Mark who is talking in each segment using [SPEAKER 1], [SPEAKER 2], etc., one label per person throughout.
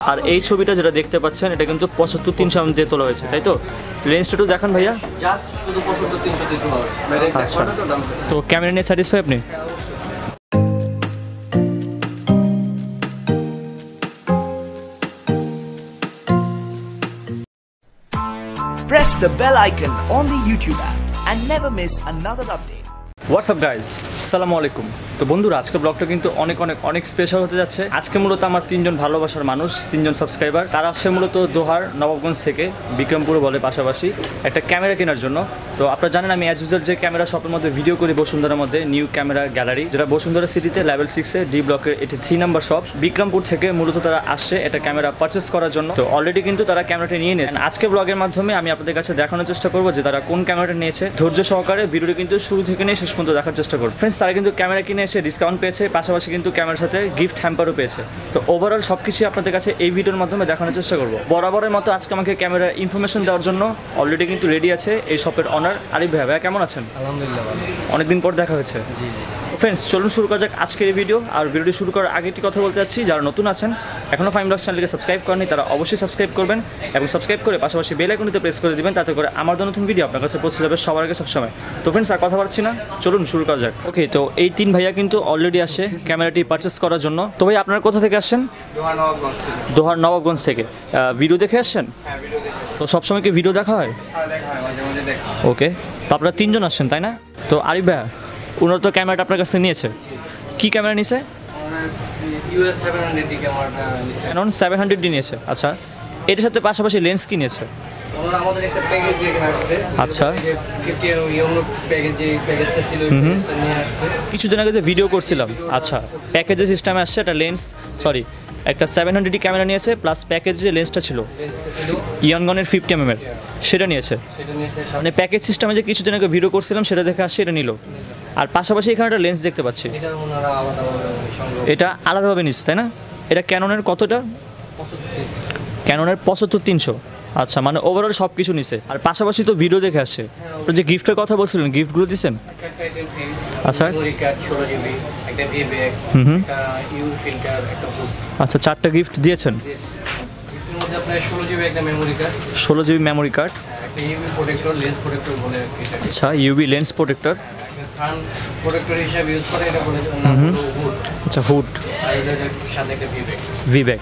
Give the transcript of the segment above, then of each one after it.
[SPEAKER 1] আর এই ছবিটা যেটা দেখতে পাচ্ছেন এটা কিন্তু 75-300 mm দিয়ে তোলা হয়েছে, তাই তো? লেন্সটা একটু দেখান ভাইয়া।
[SPEAKER 2] জাস্ট শুধু 75-300 দিয়ে তোলা হয়েছে।
[SPEAKER 1] আচ্ছা, তো ক্যামেরা নিয়ে স্যাটিসফাই আপনি?
[SPEAKER 3] Press the bell icon on the YouTube app and never miss another update.
[SPEAKER 1] WhatsApp guys, আসসালামু আলাইকুম। তো বন্ধুরা, আজকে ব্লগটা কিন্তু অনেক স্পেশাল হতে যাচ্ছে। আজকে মূলত আমার 3জন ভালোবাসার মানুষ, 3জন সাবস্ক্রাইবার, তারা আসছে মূলত দোহার নবাবগঞ্জ থেকে, বিক্রমপুর বলে পাশাপাশি, একটা ক্যামেরা কেনার জন্য। তো আপনারা জানেন আমি অ্যাজ ইউজুয়াল যে ক্যামেরা শপের মধ্যে ভিডিও করি বসুন্ধরার মধ্যে, নিউ ক্যামেরা গ্যালারি, যেটা বসুন্ধরা সিটিতে লেভেল 6-এ ডি ব্লকের, এটি 3 নম্বর শপ। বিক্রমপুর থেকে মূলত তারা আসছে এটা ক্যামেরা পারচেস করার জন্য। তো অলরেডি কিন্তু তারা ক্যামেরাটা নিয়ে নিয়েছে। আজকে ব্লগের মাধ্যমে আমি আপনাদের কাছে দেখানোর চেষ্টা করবো যে তারা কোন ক্যামেরাটা নিয়েছে। ধৈর্য সহকারে ভিডিওটি কিন্তু শুরু থেকে নিয়ে শেষ পর্যন্ত দেখার চেষ্টা করবো। ফ্রেন্ডস, তারা কিন্তু ক্যামেরা কিনে এসে ডিসকাউন্ট পেয়েছে, পাশাপাশি কিন্তু ক্যামেরার সাথে গিফট হ্যাম্পারও পেয়েছে। তো ওভারঅল সব কিছুই আপনাদের কাছে এই ভিডিওর মাধ্যমে দেখানোর চেষ্টা করবো। বরাবরের মতো আজকে আমাকে ক্যামেরার ইনফরমেশন দেওয়ার জন্য অলরেডি কিন্তু রেডি আছে এই শপের অনার আরিফ ভাই। ভাইয়া কেমন আছেন?
[SPEAKER 2] আলহামদুলিল্লাহ ভালো।
[SPEAKER 1] অনেকদিন পর দেখা হয়েছে।
[SPEAKER 2] জি।
[SPEAKER 1] ফ্রেন্ডস, চলুন শুরু করা যাক আজকের এই ভিডিও। আর ভিডিওটি শুরু করার আগে একটি কথা বলতে চাচ্ছি, যারা নতুন আছেন এখনও ফাইম ব্লগস চ্যানেলকে সাবস্ক্রাইব করেনি তারা অবশ্যই সাবস্ক্রাইব করবেন এবং সাবস্ক্রাইব করে পাশাপাশি বেল আইকনটিতে প্রেস করে দিবেন, তাতে করে আমার নতুন ভিডিও আপনার কাছে পৌঁছে যাবে সবার আগে সবসময়। তো ফ্রেন্ডস, আর কথা বলছি না, চলুন শুরু করা যাক। ওকে, তো এই 3 ভাইয়া কিন্তু অলরেডি আসে ক্যামেরাটি পারচেস করার জন্য। তো ভাই, আপনারা কোথা থেকে আসছেন? দোহার নবাবগঞ্জ থেকে। ভিডিও দেখে আসছেন?
[SPEAKER 2] হ্যাঁ, ভিডিও দেখে।
[SPEAKER 1] তো সবসময় কি ভিডিও দেখা হয়?
[SPEAKER 2] হ্যাঁ, দেখা হয়, মাঝে মাঝে দেখা।
[SPEAKER 1] ওকে, তো আপনারা 3জন আসছেন তাই না? তো আরিফ ভাইয়া, ওনার তো ক্যামেরাটা আপনার কাছে নিয়েছে, কি ক্যামেরা নিয়েছে?
[SPEAKER 2] ইউএস 700D ক্যামেরাটা নিছে।
[SPEAKER 1] ক্যানন 700D নিয়েছে। আচ্ছা, এটার সাথে পাশাপাশি লেন্স কি নিয়েছে?
[SPEAKER 2] ওনারা আমাদের একটা প্যাকেজ দিয়ে এখানে আসছে।
[SPEAKER 1] আচ্ছা,
[SPEAKER 2] যে 50 ইউনো প্যাকেজ, যে প্যাকেজটা ছিল ওই প্যাকেজটা নিয়ে আসছে।
[SPEAKER 1] কিছুদিন আগে যে ভিডিও করছিলাম, আচ্ছা, প্যাকেজের সিস্টেমে আসছে একটা লেন্স, সরি একটা 700D ক্যামেরা নিয়েছে, প্লাস প্যাকেজে যে লেন্সটা ছিল ইয়ানগনের 50 mm সেটা নিয়েছে।
[SPEAKER 2] সেটা নিয়েছে
[SPEAKER 1] মানে প্যাকেজ সিস্টেমে যে কিছুদিন আগে ভিডিও করছিলাম সেটা দেখে আসছে, এটা নিল। আর পাশাপাশি এখানে একটা লেন্স দেখতে পাচ্ছি,
[SPEAKER 2] এটা ওনারা আলাদাভাবে সংগ্রহ।
[SPEAKER 1] এটা আলাদাভাবে নিচ্ছে তাই না? এটা ক্যাননের কতটা?
[SPEAKER 2] 75।
[SPEAKER 1] ক্যাননের 75-300। আচ্ছা, মানে ওভারঅল সব কিছু নিছে। আর পাশাপাশি তো ভিডিও দেখে আসছে। তো যে গিফটের কথা বলছিলেন, গিফটগুলো দিচ্ছেন?
[SPEAKER 2] একটা আইটেম ফ্রি।
[SPEAKER 1] আচ্ছা,
[SPEAKER 2] মেমোরি কার্ড 16GB, একটা ভি ব্যাগ, একটা ইউ ফিল্টার, একটা বুক।
[SPEAKER 1] আচ্ছা, 4টা গিফট দিয়েছেন।
[SPEAKER 2] গিফটের মধ্যে আপনার 16GB একটা memory card,
[SPEAKER 1] 16GB memory card,
[SPEAKER 2] একটা ইউভি প্রোটেক্টর, লেন্স প্রোটেক্টর বলে এটা।
[SPEAKER 1] আচ্ছা, U V lens protector,
[SPEAKER 2] sun protector হিসেবে ইউজ করে, এটা বলে নাম হলো হুড।
[SPEAKER 1] আচ্ছা, হুড,
[SPEAKER 2] আর এটার সাথে একটা ভি ব্যাগ।
[SPEAKER 1] V bag.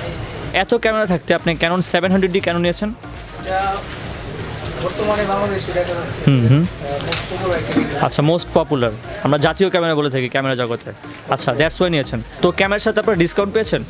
[SPEAKER 1] এত ক্যামেরা থাকতে আপনি ক্যানন 700D কেন নিয়েছেন?
[SPEAKER 2] এটা বর্তমানে বাংলাদেশে দেখা যাচ্ছে মোস্ট পপুলার একটা ভিডিও।
[SPEAKER 1] আচ্ছা, মোস্ট পপুলার, আমরা জাতীয় ক্যামেরা বলে থাকি ক্যামেরা জগতে। আচ্ছা, দ্যাটস ওয়াই নিয়েছেন। তো ক্যামেরার সাথে আপনারা ডিসকাউন্ট পেয়েছেন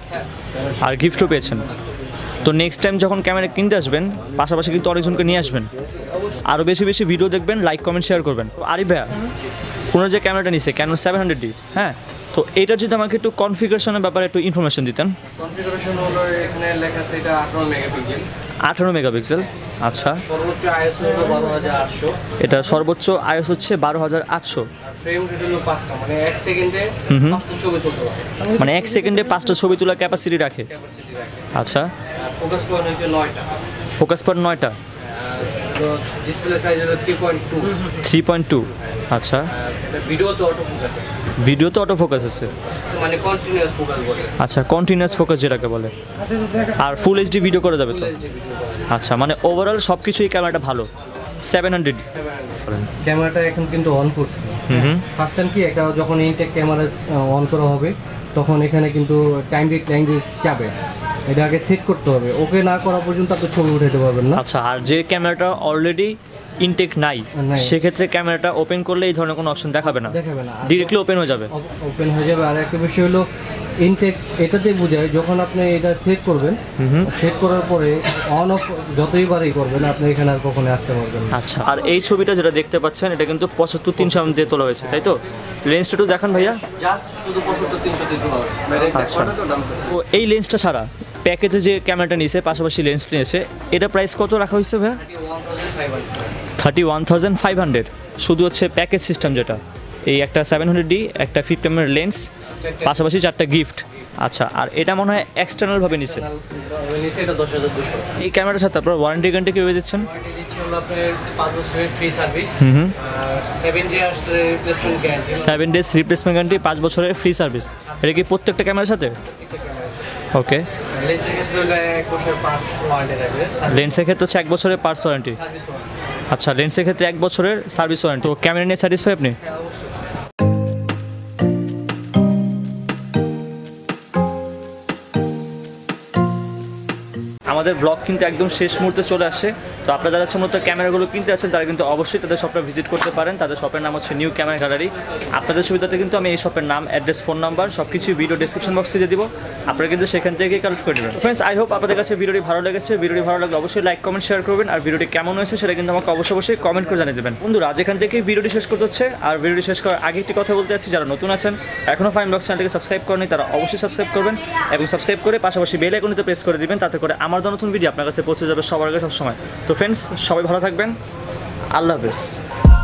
[SPEAKER 1] আর গিফটও পেয়েছেন। তো নেক্সট টাইম যখন ক্যামেরা কিনতে আসবেন, পাশাপাশি কিন্তু অনেকজনকে নিয়ে আসবেন, আরও বেশি ভিডিও দেখবেন, লাইক কমেন্ট শেয়ার করবেন। আরিফ ভাইয়া, ওনার যে ক্যামেরাটা নিছে ক্যানন 700D, হ্যাঁ, তো এইটার যদি আমাকে একটু কনফিগারেশনের ব্যাপারে একটু ইনফরমেশন দিতেন।
[SPEAKER 2] কনফিগারেশন হলো এখানে লেখা আছে এটা 18 মেগাপিক্সেল।
[SPEAKER 1] 18 মেগাপিক্সেল। আচ্ছা,
[SPEAKER 2] সর্বোচ্চ আইএসও হলো 12800।
[SPEAKER 1] এটা সর্বোচ্চ আইএস হচ্ছে 12800।
[SPEAKER 2] ফ্রেম রেট হলো 5টা, মানে 1 সেকেন্ডে 5টা ছবি তুলতে পারে।
[SPEAKER 1] মানে 1 সেকেন্ডে 5টা ছবি তোলার ক্যাপাসিটি রাখে।
[SPEAKER 2] ক্যাপাসিটি রাখে।
[SPEAKER 1] আচ্ছা,
[SPEAKER 2] ফোকাস পয়েন্ট হচ্ছে 9টা।
[SPEAKER 1] Focus point 9টা।
[SPEAKER 2] তো ডিসপ্লে সাইজ হলো 3.2।
[SPEAKER 1] 3.2। আচ্ছা,
[SPEAKER 2] ভিডিও তো অটো ফোকাস আছে।
[SPEAKER 1] ভিডিও তো অটো ফোকাস আছে,
[SPEAKER 2] মানে কন্টিনিউয়াস ফোকাস বলে।
[SPEAKER 1] আচ্ছা, কন্টিনিউয়াস ফোকাস যেটাকে বলে। আর ফুল এইচডি ভিডিও করে যাবে তো? আচ্ছা, মানে ওভারঅল সব কিছুই ক্যামেরাটা ভালো। 700D
[SPEAKER 2] ক্যামেরাটা এখন কিন্তু অন করছি। ফার্স্ট টাইম কি একটা যখন ইনটেক ক্যামেরা অন করা হবে তখন এখানে কিন্তু টাইম রেট ল্যাঙ্গুয়েজ যাবে, এটা আগে সেট করতে হবে। ওকে না করা পর্যন্ত আপনি ছবি উঠাতে পারবেন না।
[SPEAKER 1] আচ্ছা, আর যে ক্যামেরাটা অলরেডি ইনটেক নাই সেক্ষেত্রে ক্যামেরাটা ওপেন করলে এই ধরনের কোনো অপশন দেখাবে না, ডিরেক্টলি ওপেন হয়ে যাবে।
[SPEAKER 2] ওপেন হয়ে যাবে। আর একটা বিষয় হলো ইনটেক, এটাতে বোঝায় যখন আপনি এটা সেট করবেন, সেট করার পরে অন অফ যতইবারই করবেন আপনি এখানে আর কখনো আসতে পারবেন না।
[SPEAKER 1] আচ্ছা, আর এই ছবিটা যেটা দেখতে পাচ্ছেন এটা কিন্তু 75-300 mm দিয়ে তোলা হয়েছে, তাই তো? লেন্সটা একটু দেখান ভাইয়া।
[SPEAKER 2] জাস্ট শুধু 75-300 দিয়ে তোলা হয়েছে।
[SPEAKER 1] আচ্ছা, তো এই লেন্সটা ছাড়া প্যাকেজে যে ক্যামেরাটা নিয়েছে পাশাপাশি লেন্স নিয়েছে, এটা প্রাইস কত রাখা হয়েছে ভাইয়া? 31,500। শুধু হচ্ছে প্যাকেজ সিস্টেম, যেটা এই একটা 700D, একটা 50 mm লেন্স, পাশাপাশি 4টা গিফট। আচ্ছা, আর এটা মনে হয় এক্সটার্নাল ভাবে নিছে।
[SPEAKER 2] এটা 10,200।
[SPEAKER 1] এই ক্যামেরার সাথে আপনারা ওয়ারেন্টি গ্যারান্টি কিভাবে দিচ্ছেন?
[SPEAKER 2] দিচ্ছি হলো আপনার 5 বছরের free service, 7 days replacement guarantee.
[SPEAKER 1] 7 days replacement guarantee, 5 বছরের ফ্রি সার্ভিস। এটা কি প্রত্যেকটা ক্যামেরার সাথে? ওকে,
[SPEAKER 2] লেন্সের ক্ষেত্রে হলে 1 বছর পাস ওয়ারেন্টি থাকবে।
[SPEAKER 1] লেন্সের ক্ষেত্রে হচ্ছে 1 বছরের পার্টস ওয়ারেন্টি।
[SPEAKER 2] Service warranty.
[SPEAKER 1] আচ্ছা, লেন্সের ক্ষেত্রে 1 বছরের সার্ভিস ওয়ারেন্টি। তো ক্যামেরা নিয়ে স্যাটিসফাই আপনি?
[SPEAKER 2] হ্যাঁ, অবশ্যই।
[SPEAKER 1] আমাদের ব্লগ কিন্তু একদম শেষ মুহূর্তে চলে আসে। তো আপনারা যারা মূলত ক্যামেরাগুলো কিনতে আছেন তারা কিন্তু অবশ্যই তাদের শপটা ভিজিট করতে পারেন। তাদের শপের নাম হচ্ছে নিউ ক্যামেরা গ্যালারি। আপনাদের সুবিধাতে কিন্তু আমি এই শপের নাম, অ্যাড্রেস, ফোন নাম্বার সব কিছুই ভিডিও ডেসক্রিপশন বক্সে দিয়ে দিব। আপনারা কিন্তু সেখান থেকেই কালেক্ট করে দেবেন। ফ্রেন্ডস, আই হোপ আপনাদের কাছে ভিডিওটি ভালো লেগেছে। ভিডিওটি ভালো লাগলে অবশ্যই লাইক, কমেন্ট, শেয়ার করবেন। আর ভিডিওটি কেমন হয়েছে সেটা কিন্তু আমাকে অবশ্যই কমেন্ট করে জানিয়ে দেবেন। বন্ধুরা, আজ এখান থেকেই ভিডিওটি শেষ করতে হচ্ছে। আর ভিডিওটি শেষ করার আগে একটি কথা বলতে চাচ্ছি, যারা নতুন আছেন এখনও ফাইন ব্লগস চ্যানেলটিকে সাবস্ক্রাইব করেনি তারা অবশ্যই সাবস্ক্রাইব করবেন এবং সাবস্ক্রাইব করে পাশাপাশি বেল আইকনটিতে প্রেস করে দিবেন, তাতে করে আমার নতুন ভিডিও আপনার কাছে পৌঁছে যাবে সবার আগে সবসময়। তো ফ্রেন্ডস, সবাই ভালো থাকবেন। আল্লাহ হাফেজ।